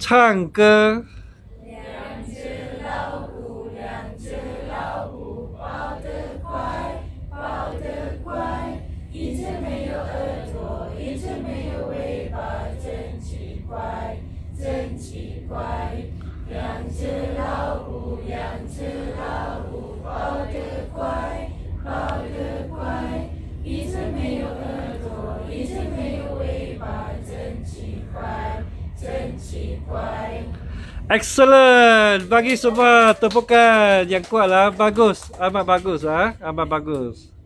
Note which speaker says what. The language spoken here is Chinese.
Speaker 1: 唱歌。
Speaker 2: 两只老虎，两只老虎，跑得快，跑得快。一只没有耳朵，一只没有尾巴，真奇怪，真奇怪。两只老虎，两只老虎，跑得快，跑得快。一只没有耳朵，一只没有尾巴，真奇怪，真奇怪。
Speaker 1: Excellent. Bagi semua tepukan yang kuat lah. Bagus. Amat bagus. Amat bagus.